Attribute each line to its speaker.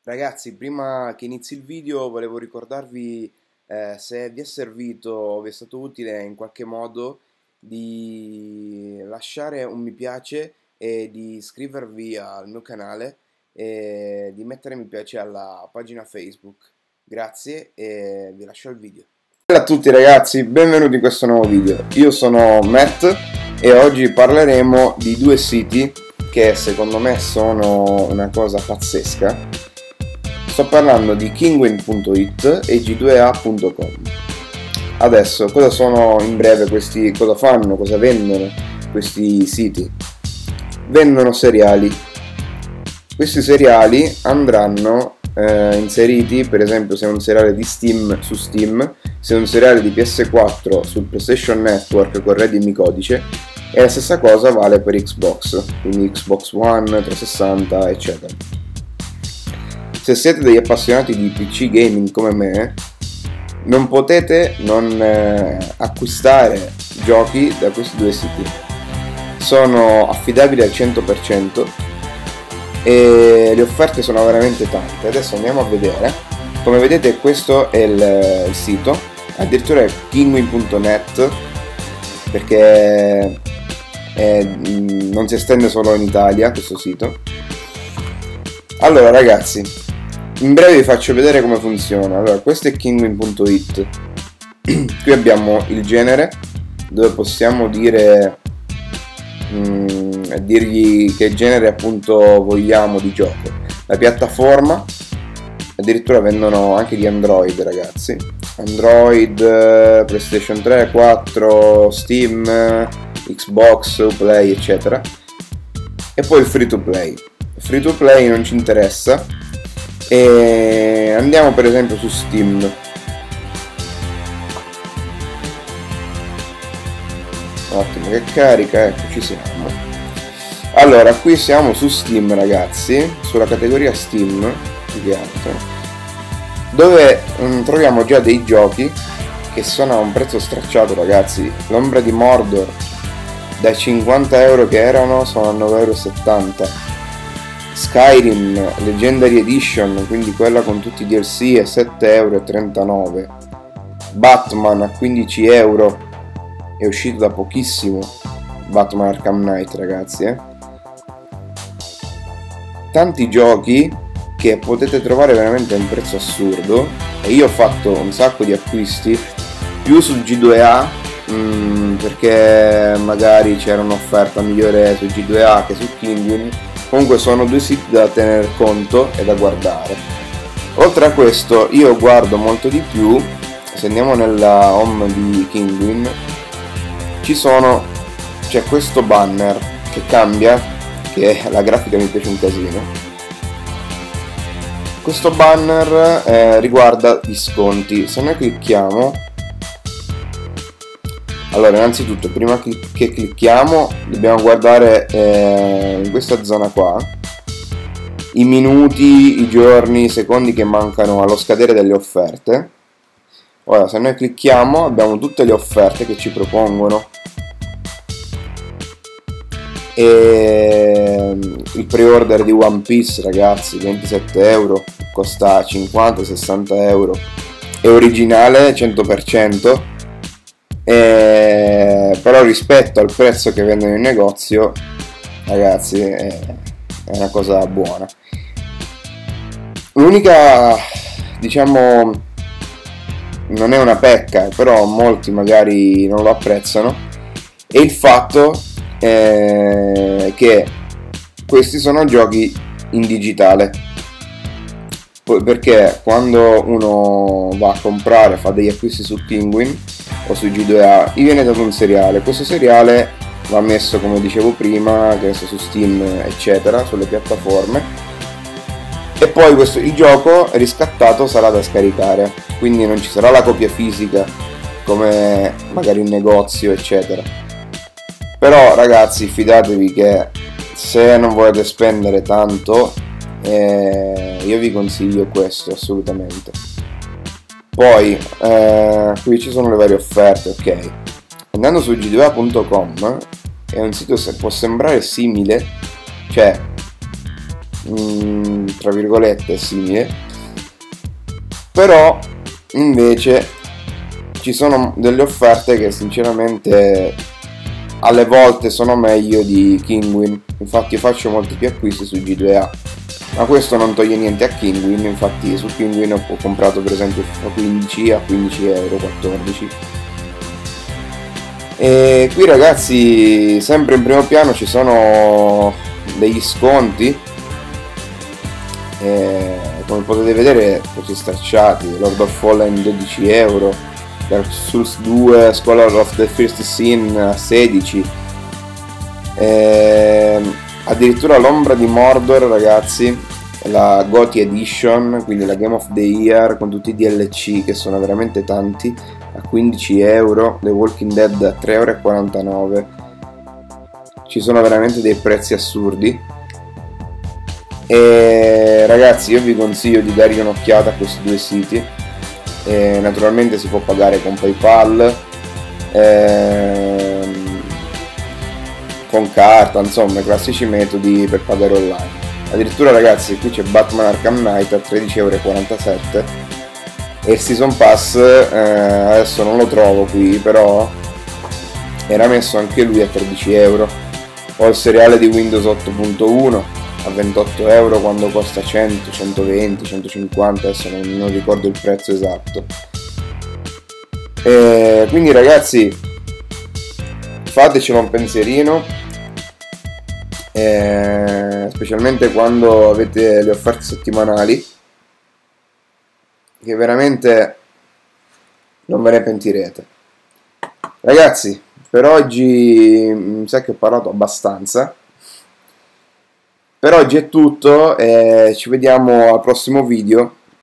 Speaker 1: Ragazzi, prima che inizi il video volevo ricordarvi, se vi è servito o vi è stato utile in qualche modo, di lasciare un mi piace e di iscrivervi al mio canale e di mettere mi piace alla pagina Facebook. Grazie e vi lascio il video. Ciao a tutti ragazzi, benvenuti in questo nuovo video. Io sono Matt e oggi parleremo di due siti che secondo me sono una cosa pazzesca. Sto parlando di Kinguin.it e G2A.com. Adesso, cosa sono in breve questi, cosa fanno, cosa vendono questi siti? Vendono seriali. Questi seriali andranno inseriti, per esempio se è un seriale di Steam su Steam, se è un seriale di PS4 sul PlayStation Network con reddimi codice, e la stessa cosa vale per Xbox, quindi Xbox One, 360, eccetera. Se siete degli appassionati di PC gaming come me, non potete non acquistare giochi da questi due siti. Sono affidabili al 100% e le offerte sono veramente tante. Adesso andiamo a vedere. Come vedete questo è il sito, addirittura è kinguin.net, perché non si estende solo in Italia questo sito. Allora ragazzi, in breve vi faccio vedere come funziona. Allora, questo è Kinguin.it. Qui abbiamo il genere, dove possiamo dire dirgli che genere appunto vogliamo di gioco. La piattaforma, addirittura vendono anche di Android ragazzi. Android, PlayStation 3, 4, Steam, Xbox, Play eccetera. E poi il free to play. Il free to play non ci interessa. E andiamo per esempio su Steam. Un attimo che carica, ecco ci siamo. Allora qui siamo su Steam ragazzi, sulla categoria Steam, dove troviamo già dei giochi che sono a un prezzo stracciato ragazzi. L'Ombra di Mordor dai 50 euro che erano sono a 9,70 euro. Skyrim Legendary Edition, quindi quella con tutti i DLC, è 7,39 euro. Batman a 15 euro, è uscito da pochissimo Batman Arkham Knight ragazzi. Tanti giochi che potete trovare veramente a un prezzo assurdo, e io ho fatto un sacco di acquisti più sul G2A perché magari c'era un'offerta migliore su G2A che su Kinguin. Comunque sono due siti da tener conto e da guardare. Oltre a questo io guardo molto di più, se andiamo nella home di Kinguin c'è questo banner che cambia, che la grafica mi piace un casino. Questo banner riguarda gli sconti. Se noi clicchiamo, allora innanzitutto prima che clicchiamo dobbiamo guardare in questa zona qua i minuti, i giorni, i secondi che mancano allo scadere delle offerte. Ora se noi clicchiamo abbiamo tutte le offerte che ci propongono, e il pre-order di One Piece ragazzi 27 euro, costa 50-60 euro, è originale 100%. Però rispetto al prezzo che vendono in negozio ragazzi è una cosa buona. L'unica, diciamo, non è una pecca, però molti magari non lo apprezzano, è il fatto che questi sono giochi in digitale, perché quando uno va a comprare, fa degli acquisti su Kinguin o su G2A, gli viene dato un seriale. Questo seriale va messo, come dicevo prima, che sta su Steam eccetera, sulle piattaforme, e poi il gioco riscattato sarà da scaricare, quindi non ci sarà la copia fisica come magari in negozio eccetera. Però ragazzi fidatevi che se non volete spendere tanto, io vi consiglio questo assolutamente. Poi qui ci sono le varie offerte, ok. Andando su G2A.com è un sito che può sembrare simile, cioè tra virgolette simile, però invece ci sono delle offerte che sinceramente alle volte sono meglio di Kinguin. Infatti faccio molti più acquisti su G2A, ma questo non toglie niente a Kinguin. Infatti su Kinguin ho comprato per esempio FIFA 15 a 15 €, 14. E qui ragazzi, sempre in primo piano ci sono degli sconti, come potete vedere così stracciati: Lord of Fallen 12 €, Dark Souls 2 Scholar of the First Sin a 16, addirittura l'Ombra di Mordor ragazzi, la GOTY Edition, quindi la Game of the Year con tutti i DLC che sono veramente tanti, a 15 €, The Walking Dead a 3,49 €. Ci sono veramente dei prezzi assurdi e ragazzi io vi consiglio di dargli un'occhiata a questi due siti. Naturalmente si può pagare con PayPal, con carta, insomma i classici metodi per pagare online. Addirittura ragazzi qui c'è Batman Arkham Knight a 13,47 € e il Season Pass adesso non lo trovo qui, però era messo anche lui a 13 €. Ho il seriale di Windows 8.1 a 28 € quando costa 100, 120, 150, adesso non ricordo il prezzo esatto. Quindi ragazzi fatecelo un pensierino, specialmente quando avete le offerte settimanali, che veramente non ve ne pentirete. Ragazzi, per oggi mi sa che ho parlato abbastanza. Per oggi è tutto, ci vediamo al prossimo video.